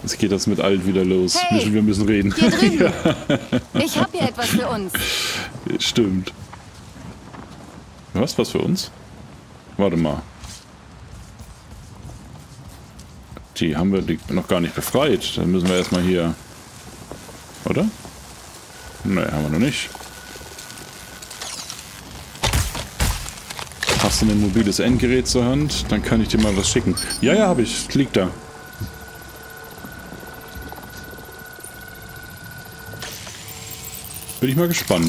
Jetzt geht das mit alt wieder los. Hey, wir müssen reden. hier drüben. Ja. Ich habe hier etwas für uns. Stimmt. Was für uns? Warte mal. Die haben wir noch gar nicht befreit. Dann müssen wir erstmal hier... Oder? Nein, haben wir noch nicht. Hast du ein mobiles Endgerät zur Hand? Dann kann ich dir mal was schicken. Ja, habe ich. Liegt da. Bin ich mal gespannt.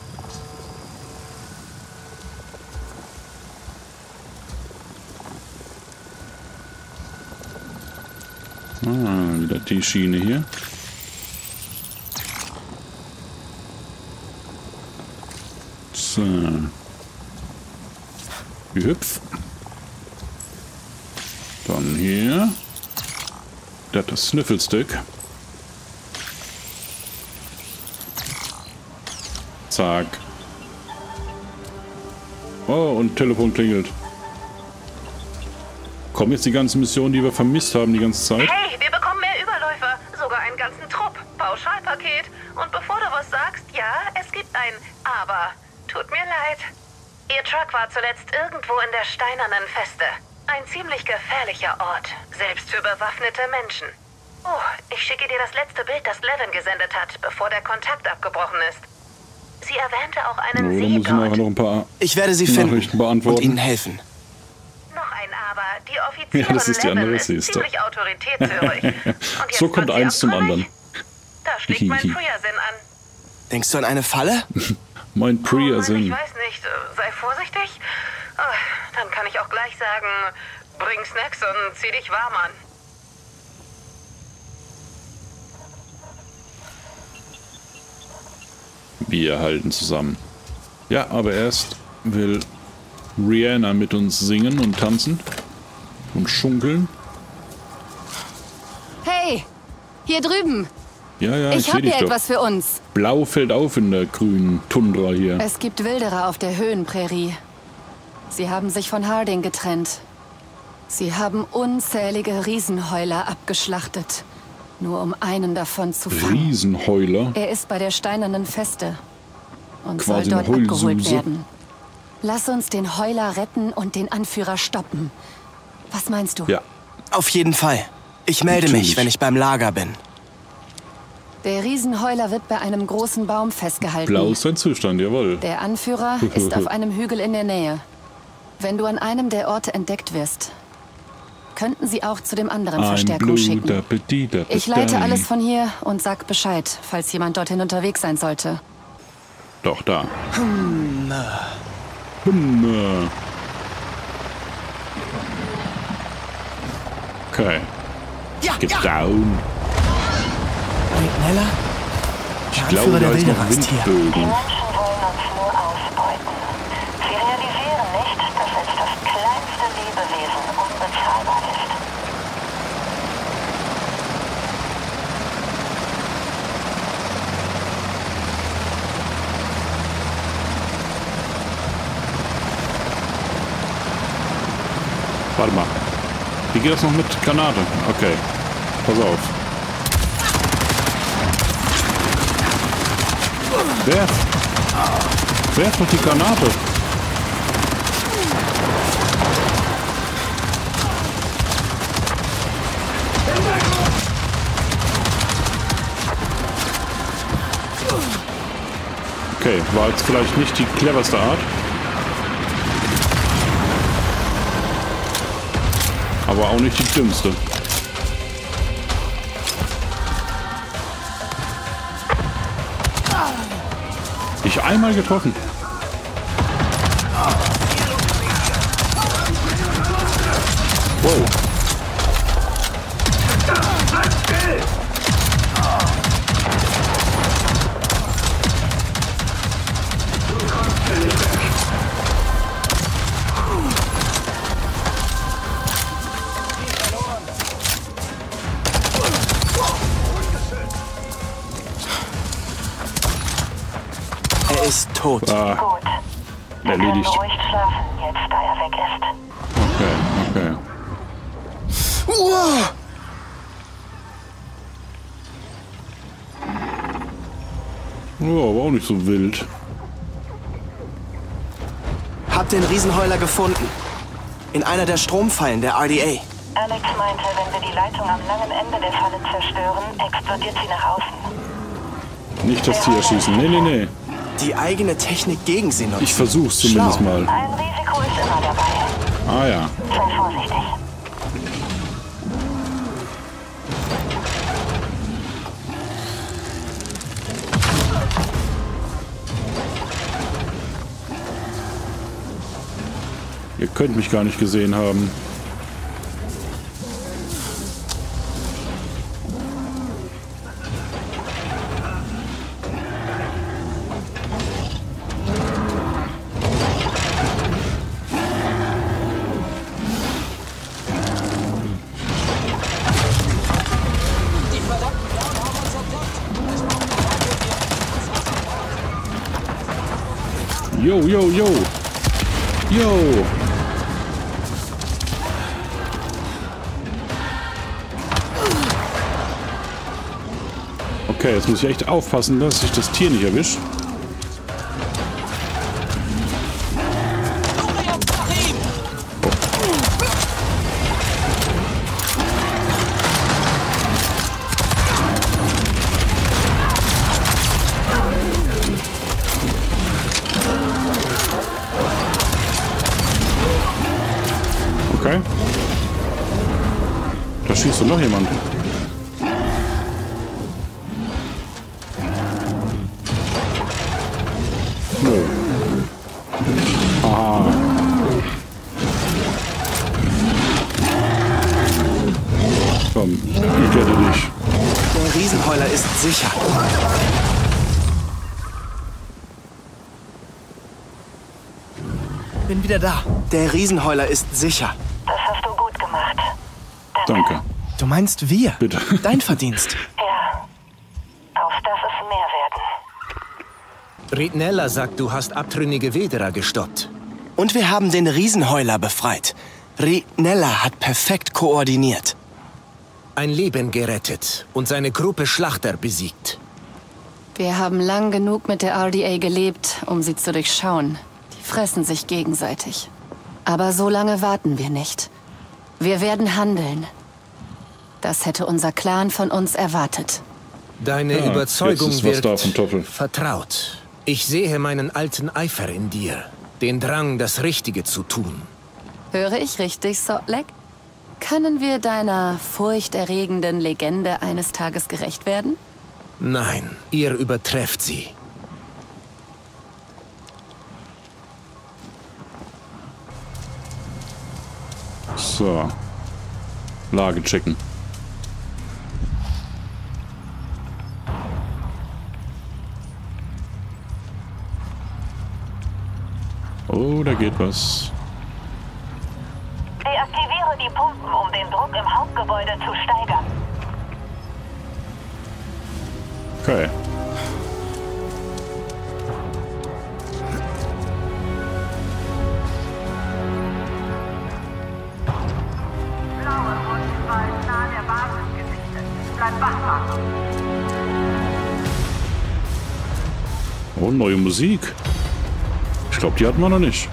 Wieder die Schiene hier. So. Hüpf. Dann hier. Das Sniffelstick. Zack. Oh, und Telefon klingelt. Kommen jetzt die ganzen Missionen, die wir vermisst haben die ganze Zeit? Hey, wir bekommen mehr Überläufer. Sogar einen ganzen Trupp. Pauschalpaket. Und bevor du was sagst, ja, es gibt ein Aber. Tut mir leid. Ihr Truck war zuletzt irgendwo in der Steinernen Feste. Ein ziemlich gefährlicher Ort. Selbst für bewaffnete Menschen. Oh, ich schicke dir das letzte Bild, das Levin gesendet hat, bevor der Kontakt abgebrochen ist. Sie erwähnte auch einen See dort. Noch ein paar ich werde sie finden und Ihnen helfen. Noch ein Aber. Die Offizierin ja, das ist die andere, Levin ist ziemlich autoritätshörig. Und so kommt eins zum anderen. Da schlägt mein Priya-Sinn an. Denkst du an eine Falle? Mein Priya-Sinn. Ich weiß nicht. Sei vorsichtig. Oh, dann kann ich auch gleich sagen, bring Snacks und zieh dich warm an. Wir halten zusammen. Ja, aber erst will Rihanna mit uns singen und tanzen und schunkeln. Hey, hier drüben. Ja, ich habe hier etwas für uns. Blau fällt auf in der grünen Tundra hier. Es gibt Wilderer auf der Höhenprärie. Sie haben sich von Harding getrennt. Sie haben unzählige Riesenheuler abgeschlachtet, nur um einen davon zu fangen. Riesenheuler? Er ist bei der Steinernen Feste und quasi soll dort abgeholt werden. Lass uns den Heuler retten und den Anführer stoppen. Was meinst du? Ja. Auf jeden Fall. Ich melde mich, wenn ich beim Lager bin. Der Riesenheuler wird bei einem großen Baum festgehalten. Blau ist sein Zustand, jawohl. Der Anführer ist auf einem Hügel in der Nähe. Wenn du an einem der Orte entdeckt wirst, könnten sie auch zu dem anderen Verstärkung schicken. Ich leite alles von hier und sag Bescheid, falls jemand dorthin unterwegs sein sollte. Doch, da. Okay. Ja, Get down. Schneller? Ich glaube, da ist noch Windbögen. Die Menschen wollen uns nur ausbeuten. Sie realisieren nicht, dass selbst das kleinste Lebewesen unbezahlbar ist. Warte mal. Wie geht das noch mit Granate? Okay. Pass auf. Werf doch die Granate. Okay, war jetzt vielleicht nicht die cleverste Art. Aber auch nicht die dümmste. Ich einmal getroffen. Wow. Er ist tot. Gut. Wir können Erledigt. beruhigt schlafen, jetzt da er weg ist. Okay. Ja, aber auch nicht so wild. Hab den Riesenheuler gefunden. In einer der Stromfallen der RDA. Alex meinte, wenn wir die Leitung am langen Ende der Falle zerstören, explodiert sie nach außen. Nicht das Tier erschießen. Nee. Die eigene Technik gegen sie nutzen. Ich versuch's zumindest mal. Ein Risiko ist immer dabei. Ah ja. Sei vorsichtig. Ihr könnt mich gar nicht gesehen haben. Yo! Okay, jetzt muss ich echt aufpassen, dass ich das Tier nicht erwische. Okay. Da schießt doch noch jemand. Komm, ich rette dich. Der Riesenheuler ist sicher. Bin wieder da. Der Riesenheuler ist sicher. Das hast du gut gemacht. Danke. Du meinst wir? Bitte. Dein Verdienst. Ja. Auf das es mehr werden. Ridnella sagt, du hast abtrünnige Wederer gestoppt. Und wir haben den Riesenheuler befreit. Ridnella hat perfekt koordiniert. Ein Leben gerettet und seine Gruppe Schlachter besiegt. Wir haben lang genug mit der RDA gelebt, um sie zu durchschauen. Die fressen sich gegenseitig. Aber so lange warten wir nicht. Wir werden handeln. Das hätte unser Clan von uns erwartet. Deine Überzeugung jetzt ist wird vertraut. Ich sehe meinen alten Eifer in dir. Den Drang, das Richtige zu tun. Höre ich richtig, Sotlek? Können wir deiner furchterregenden Legende eines Tages gerecht werden? Nein, ihr übertrefft sie. So. Lage checken. Oh, da geht was. Deaktiviere die Pumpen, um den Druck im Hauptgebäude zu steigern. Okay. Blaue wurden bald nahe der Basis gesichtet. Bleib wachsam. Oh, neue Musik. Ich glaube, die hatten wir noch nicht.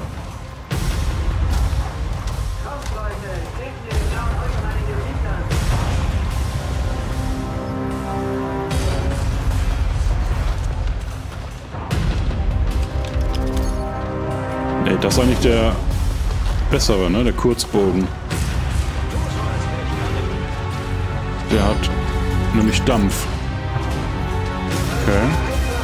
Nee, das ist eigentlich der bessere, ne? Der Kurzbogen. Der hat nämlich Dampf. Okay.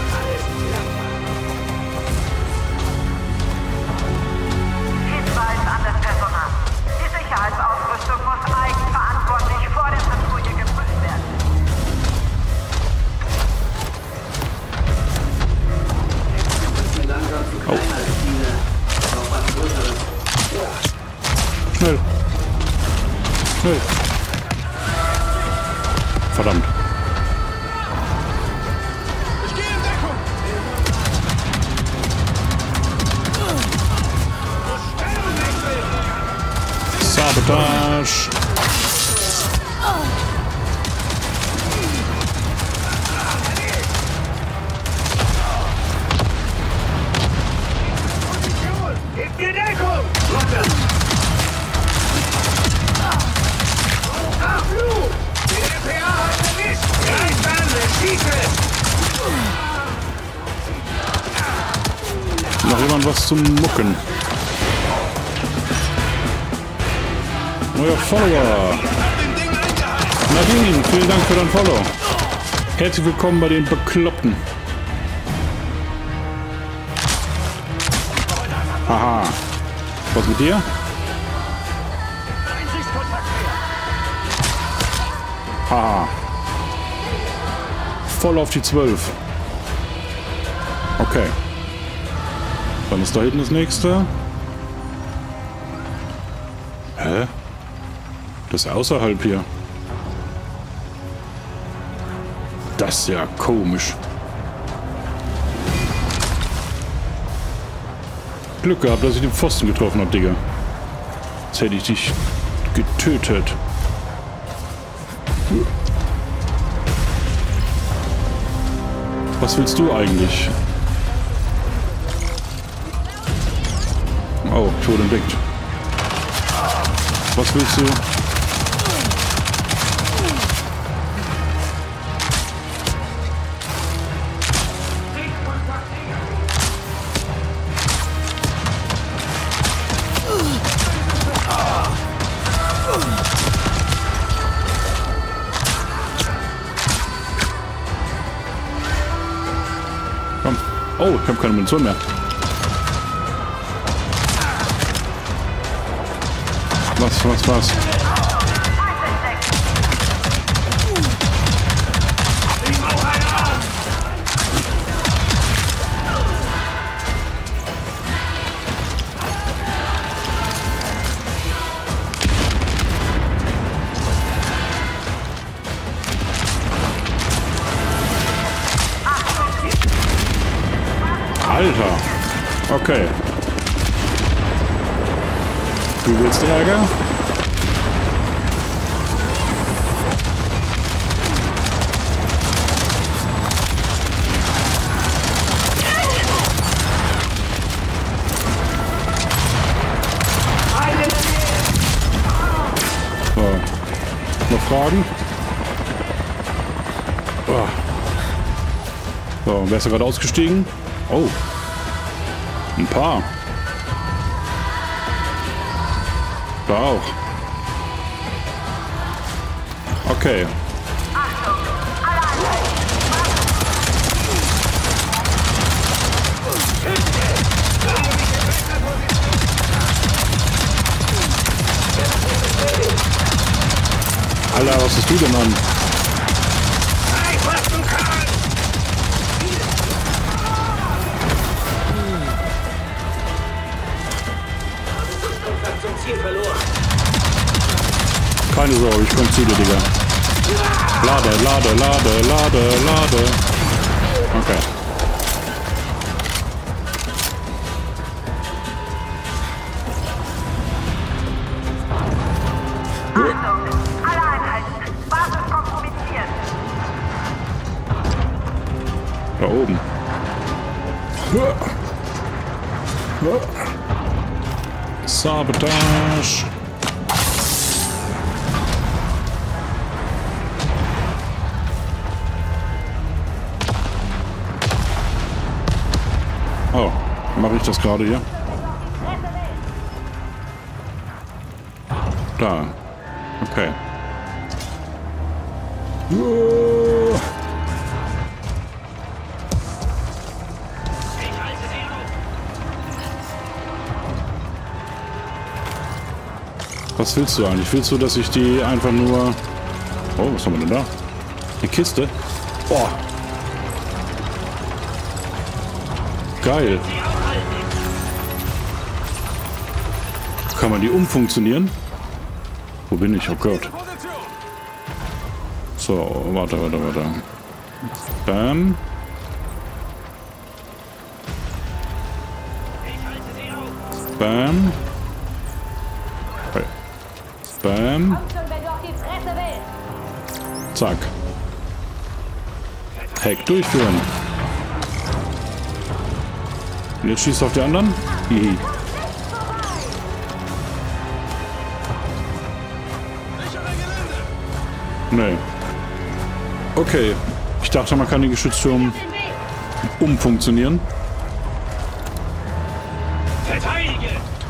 Hinweis an das Personal. Die Sicherheitsausrüstung muss eigenverantwortlich vor der Patrouille geprüft werden. Oh. Schnell. Schnell. Verdammt. Sabotage. Noch jemand was zum Mucken? Neuer Follower. Nadine, vielen Dank für dein Follow. Herzlich willkommen bei den Bekloppten. Haha. Was mit dir? Haha. Voll auf die 12. Okay. Dann ist da hinten das nächste. Hä? Das ist außerhalb hier. Das ist ja komisch. Glück gehabt, dass ich den Pfosten getroffen habe, Digga. Jetzt hätte ich dich getötet. Was willst du eigentlich? Oh, ich wurde entdeckt. Was willst du? Komm. Oh, ich habe keine Munition mehr. Was? Alter. Okay. Du willst Ärger? So. Noch Fragen? Oh. So, wer ist da gerade ausgestiegen? Oh. Ein paar. Da auch. Okay. Alter, was ist du denn an? Keine Sorge, ich komm zu dir, Digga. Lade. Okay. Alle Einheiten. Basis kompromittiert. Da oben. Sabotage. Oh, mache ich das gerade hier? Da. Okay. Was willst du eigentlich? Willst du, dass ich die einfach nur... Oh, was haben wir denn da? Eine Kiste? Boah. Geil. Kann man die umfunktionieren? Wo bin ich? Oh Gott. So, warte. Bam. Bam. Okay. Bam. Zack. Hack durchführen. Und jetzt schießt auf die anderen. Hihi. Nee. Okay. Ich dachte, man kann den Geschützturm umfunktionieren. Verteidige!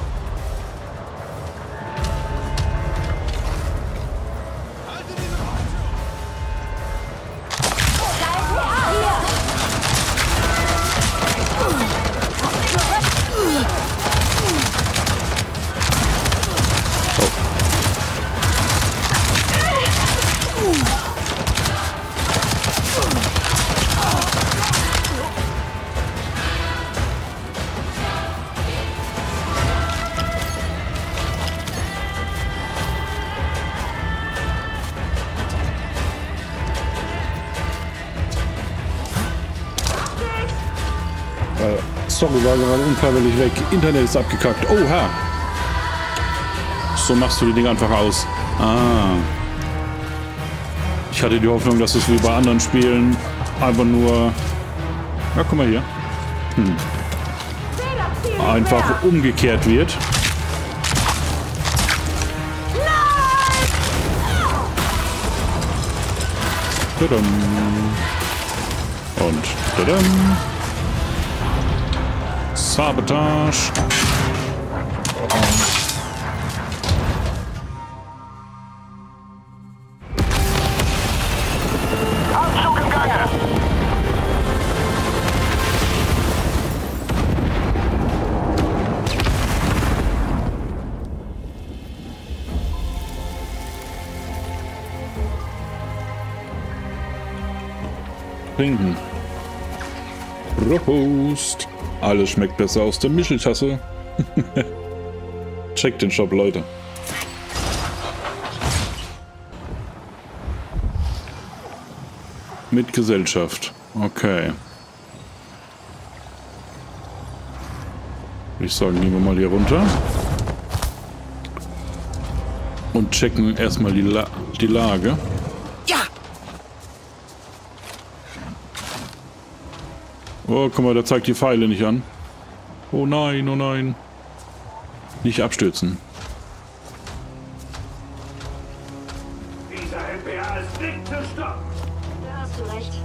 Sorry, war gerade unfreiwillig weg. Internet ist abgekackt. Oha! So machst du die Dinge einfach aus. Ah. Ich hatte die Hoffnung, dass es wie bei anderen Spielen einfach nur... Ja, guck mal hier. Einfach umgekehrt wird. Tadam. Und tadam. Sabotage. Anzug im Gange! Trinken. Prost. Alles schmeckt besser aus der Mischeltasse. Checkt den Shop, Leute. Mit Gesellschaft. Okay. Ich sage, gehen wir mal hier runter. Und checken erstmal die Lage. Ja! Oh, guck mal, der zeigt die Pfeile nicht an. Oh nein, oh nein. Nicht abstürzen. Dieser MPA ist nicht zu stoppen! Da hast du recht.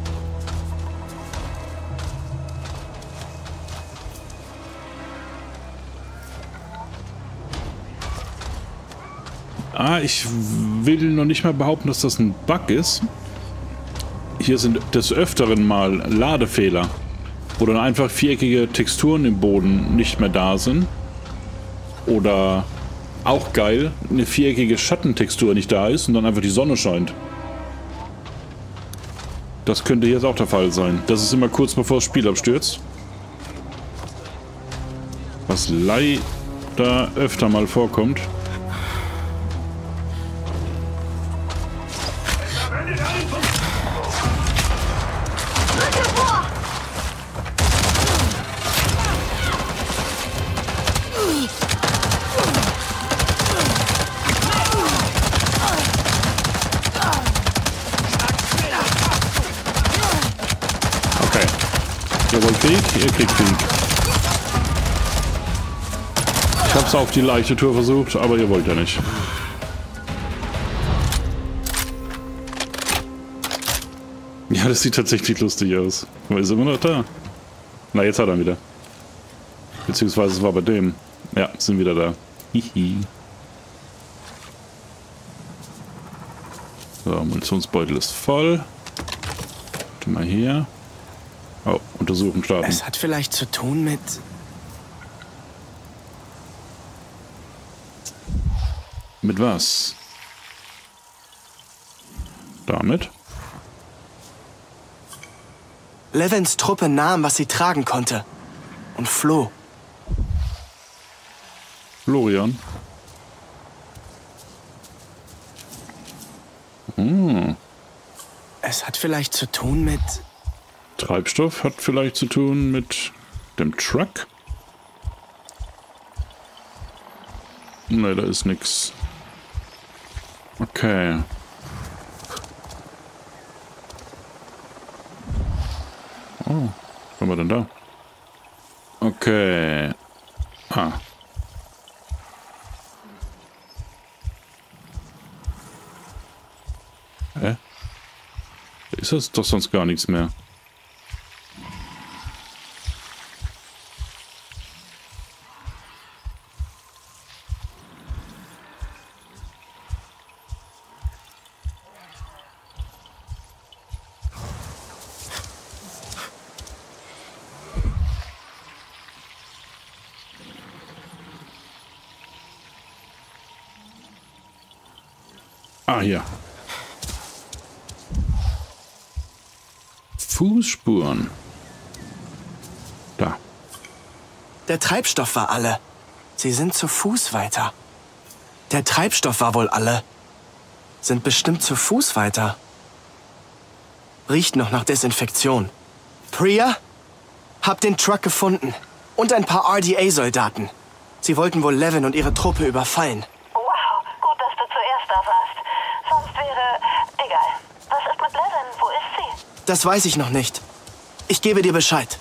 Ich will noch nicht mal behaupten, dass das ein Bug ist. Hier sind des Öfteren mal Ladefehler, wo dann einfach viereckige Texturen im Boden nicht mehr da sind. Oder, auch geil, eine viereckige Schattentextur nicht da ist und dann einfach die Sonne scheint. Das könnte jetzt auch der Fall sein. Das ist immer kurz bevor das Spiel abstürzt. Was leider öfter mal vorkommt. Ihr wollt Krieg? Ihr kriegt Krieg. Ich hab's auf die leichte Tour versucht, aber ihr wollt ja nicht. Ja, das sieht tatsächlich lustig aus. Aber ist immer noch da. Na, jetzt hat er ihn wieder. Beziehungsweise es war bei dem. Ja, sind wieder da. Hihi. So, Munitionsbeutel ist voll. Warte mal hier. Oh, untersuchen, starten. Es hat vielleicht zu tun mit... Mit was? Damit? Levens Truppe nahm, was sie tragen konnte. Und floh. Florian. Es hat vielleicht zu tun mit... Treibstoff hat vielleicht zu tun mit dem Truck. Ne, da ist nix. Okay. Oh, was haben wir denn da? Okay. Ah. Ist das doch sonst gar nichts mehr? Ah, hier. Fußspuren. Da. Der Treibstoff war alle. Sie sind zu Fuß weiter. Der Treibstoff war wohl alle. Sind bestimmt zu Fuß weiter. Riecht noch nach Desinfektion. Priya? Hab den Truck gefunden. Und ein paar RDA-Soldaten. Sie wollten wohl Levin und ihre Truppe überfallen. Wow, gut, dass du zuerst da warst. Sonst wäre... Egal. Was ist mit Levin? Wo ist sie? Das weiß ich noch nicht. Ich gebe dir Bescheid.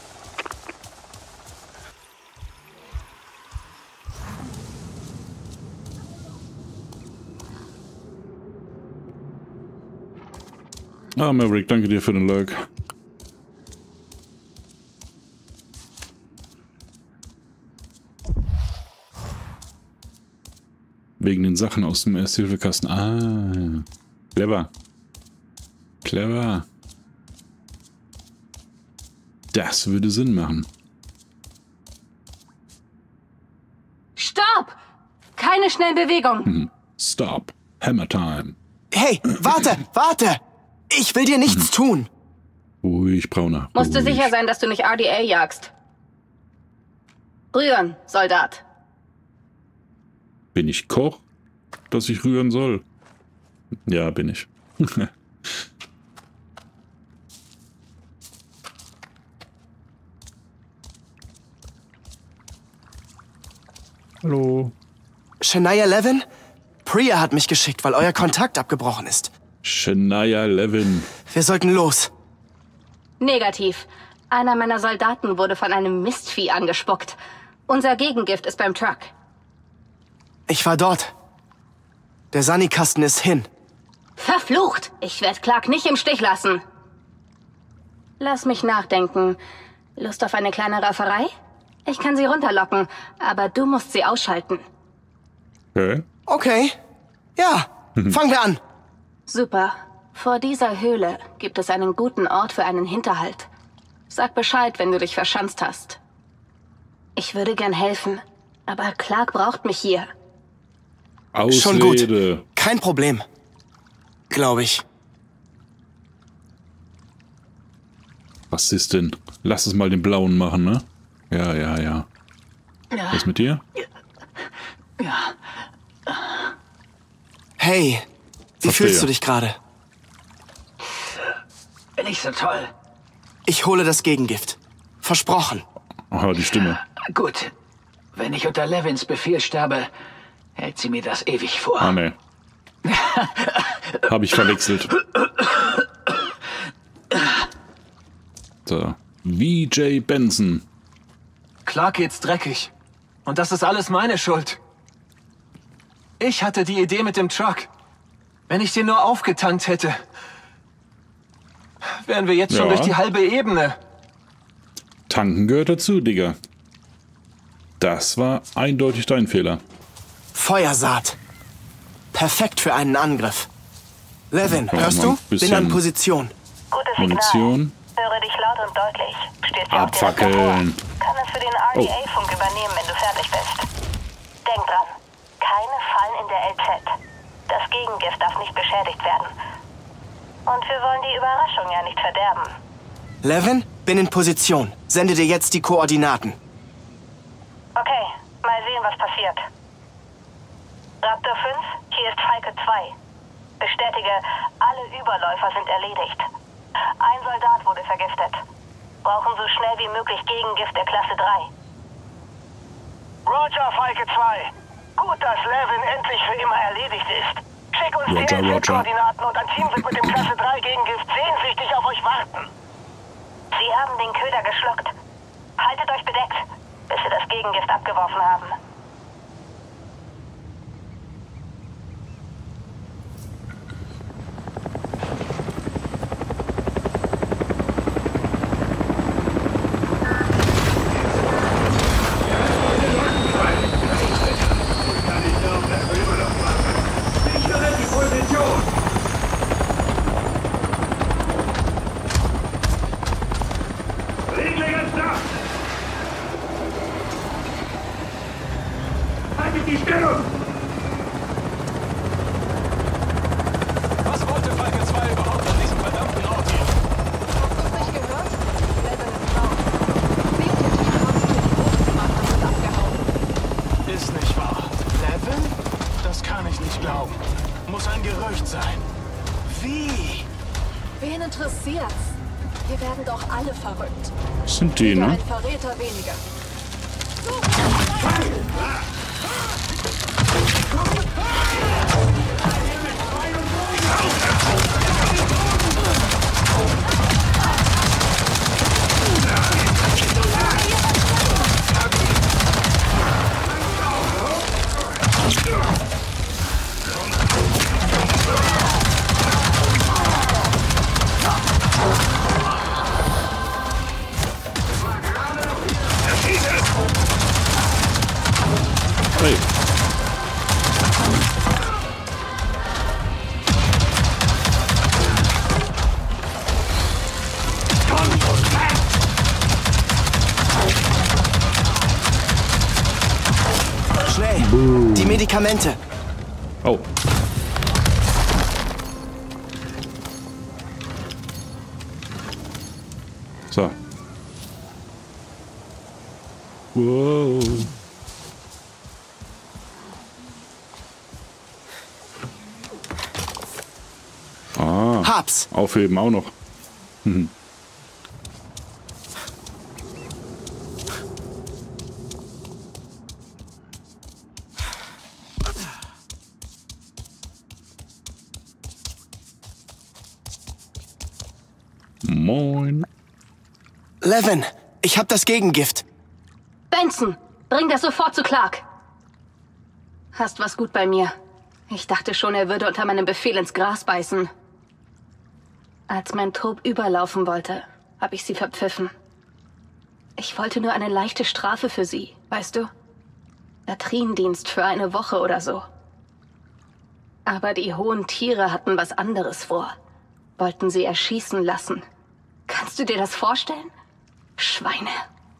Ah, Maverick, danke dir für den Like. Wegen den Sachen aus dem Ersthilfekasten. Ah, clever. Clever. Das würde Sinn machen. Stopp! Keine schnellen Bewegungen. Stop. Hammer time. Hey, warte, warte! Ich will dir nichts tun. Ruhig, Brauner. Musst du ruhig. sicher sein, dass du nicht RDA jagst. Rühren, Soldat. Bin ich Koch, dass ich rühren soll? Ja, bin ich. Hallo. Shania Levin? Priya hat mich geschickt, weil euer Kontakt abgebrochen ist. Shania Levin. Wir sollten los. Negativ. Einer meiner Soldaten wurde von einem Mistvieh angespuckt. Unser Gegengift ist beim Truck. Ich war dort. Der Sanikasten ist hin. Verflucht! Ich werde Clark nicht im Stich lassen. Lass mich nachdenken. Lust auf eine kleine Rafferei? Ich kann sie runterlocken, aber du musst sie ausschalten. Okay. Okay. Ja, fangen wir an. Super. Vor dieser Höhle gibt es einen guten Ort für einen Hinterhalt. Sag Bescheid, wenn du dich verschanzt hast. Ich würde gern helfen, aber Clark braucht mich hier. Ausrede. Schon gut. Kein Problem. Glaube ich. Was ist denn? Lass es mal den Blauen machen, ne? Ja, ja, ja. Was ist mit dir? Hey, wie fühlst du dich gerade? Nicht so toll. Ich hole das Gegengift. Versprochen. Aha, die Stimme. Gut. Wenn ich unter Levins Befehl sterbe, hält sie mir das ewig vor. Ah, ne. Hab ich verwechselt. So. VJ Benson. Clark geht's dreckig. Und das ist alles meine Schuld. Ich hatte die Idee mit dem Truck. Wenn ich den nur aufgetankt hätte, wären wir jetzt schon durch die halbe Ebene. Tanken gehört dazu, Digga. Das war eindeutig dein Fehler. Feuersaat. Perfekt für einen Angriff. Levin, hörst du? Bin an Position. Gutes Signal. Munition. Höre dich laut und deutlich. Stehst du Abfackeln. auf dem Tabor. Kann es für den RDA-Funk übernehmen, wenn du fertig bist. Denk dran. Keine Fallen in der LZ. Das Gegengift darf nicht beschädigt werden. Und wir wollen die Überraschung ja nicht verderben. Levin, bin in Position. Sende dir jetzt die Koordinaten. Okay, mal sehen, was passiert. Raptor 5, hier ist Falke 2. Bestätige, alle Überläufer sind erledigt. Ein Soldat wurde vergiftet. Brauchen so schnell wie möglich Gegengift der Klasse 3. Roger, Falke 2. Gut, dass Levin endlich für immer erledigt ist. Schick uns die Koordinaten und ein Team wird mit dem Klasse 3 Gegengift sehnsüchtig auf euch warten. Sie haben den Köder geschluckt. Haltet euch bedeckt, bis wir das Gegengift abgeworfen haben. verrückt sein. Wie? Wen interessiert's? Wir werden doch alle verrückt. Sind die, ne? Ein Verräter weniger. Hey. Schnell! Die Medikamente! Oh. So. Wow. Hab's! Aufheben auch noch. Mhm. Moin. Levin, ich hab das Gegengift. Benson, bring das sofort zu Clark. Hast was gut bei mir. Ich dachte schon, er würde unter meinem Befehl ins Gras beißen. Als mein Trupp überlaufen wollte, habe ich sie verpfiffen. Ich wollte nur eine leichte Strafe für sie, weißt du? Latrinendienst für eine Woche oder so. Aber die hohen Tiere hatten was anderes vor. Wollten sie erschießen lassen. Kannst du dir das vorstellen? Schweine.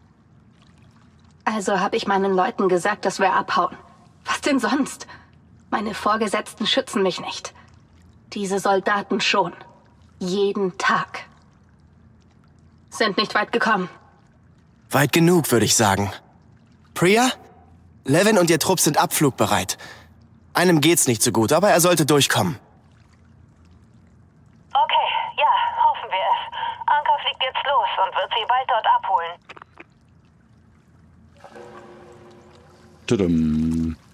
Also habe ich meinen Leuten gesagt, dass wir abhauen. Was denn sonst? Meine Vorgesetzten schützen mich nicht. Diese Soldaten schon. Jeden Tag. Sind nicht weit gekommen. Weit genug, würde ich sagen. Priya? Levin und ihr Trupp sind abflugbereit. Einem geht's nicht so gut, aber er sollte durchkommen. Okay, ja, hoffen wir es. Anker fliegt jetzt los und wird sie bald dort abholen. Tudum.